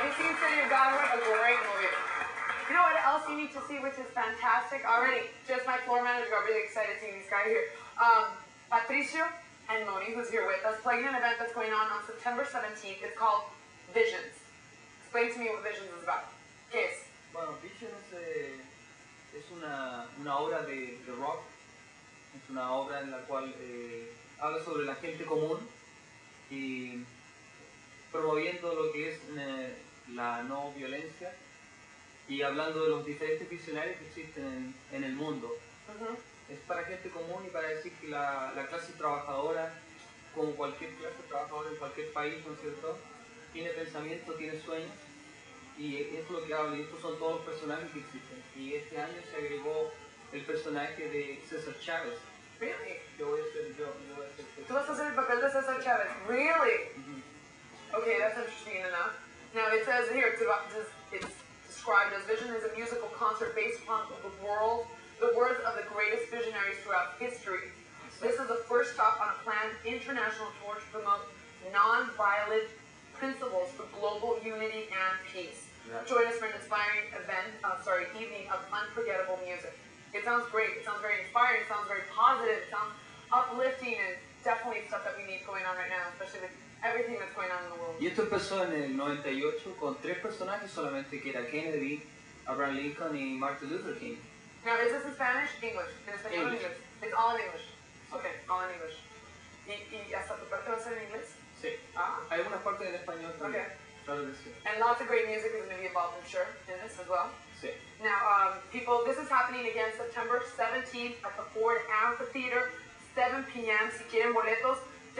you've seen City of God, a great movie. You know what else you need to see, which is fantastic already? Just my floor manager got really excited seeing these guys here. Patricio and Moni, who's here with us, playing an event that's going on September 17th. It's called Visions. Explain to me what Visions is about. ¿Qué es? Bueno, Visions es una obra de rock. Es una obra en la cual habla sobre la gente común y promoviendo lo que es la no violencia y hablando de los diferentes visionarios que existen en el mundo. Es para gente común y para decir que la clase trabajadora, como cualquier clase trabajadora en cualquier país, ¿no es cierto?, tiene pensamiento, tiene sueños y es lo que habla, y estos son todos los personajes que existen. Y este año se agregó el personaje de César Chávez. Really? Yo voy a ser yo. Tú vas a hacer el papel de César Chávez. Really? Okay, that's interesting enough. Now it says here, it's described as Vision is a musical concert based upon the words of the greatest visionaries throughout history. This is the first stop on a planned international tour to promote non-violent principles for global unity and peace. Right. Join us for an inspiring evening of unforgettable music. It sounds great. It sounds very inspiring. It sounds very positive. It sounds uplifting, and definitely stuff that we need going on right now, especially with everything that's going on in the world. Y esto empezó en el 98 con 3 personajes solamente, que era Kennedy, Abraham Lincoln y Martin Luther King. Now, is this in Spanish? English. In español, English. It's all in English. Okay, all in English. ¿Y hasta tu parte va a ser en inglés? Sí. Hay algunas partes en español también. Okay. Claro que sí. And lots of great music is going to be involved, I'm sure, in this as well. Sí. Now, people, this is happening again September 17th at the Ford Amphitheater, 7 p.m. Si quieren boletos,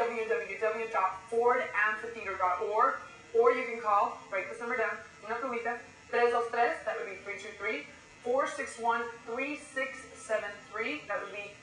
www.fordamphitheater.org, or you can call, write this number down, una plumita, 323, that would be 323-461-3673, that would be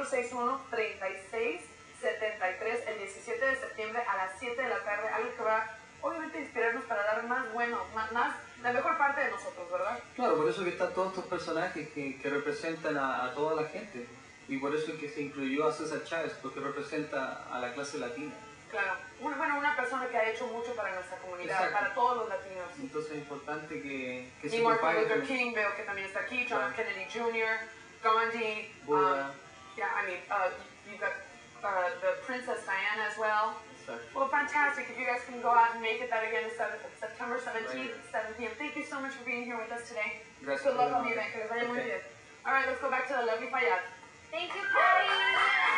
461-3673, el 17 de septiembre a las 7 de la tarde, algo que va obviamente inspirarnos para dar más la mejor parte de nosotros, ¿verdad? Claro, por eso que están todos estos personajes que representan a toda la gente. Y por eso es que se incluyó a César Chávez, porque representa a la clase latina. Claro, una persona que ha hecho mucho para nuestra comunidad, exacto, para todos los latinos. Entonces es importante que se propague. Y Martin Luther como... King, veo que también está aquí, John Kennedy Jr., Gandhi, you've got the Princess Diana as well. Exacto. Well, fantastic. If you guys can go out and make it, that again is September 17th at 7 p.m. Thank you so much for being here with us today. Gracias. Good luck on the event, que les vaya muy bien. All right, let's go back to the lovely Fayad. Thank you, Patty.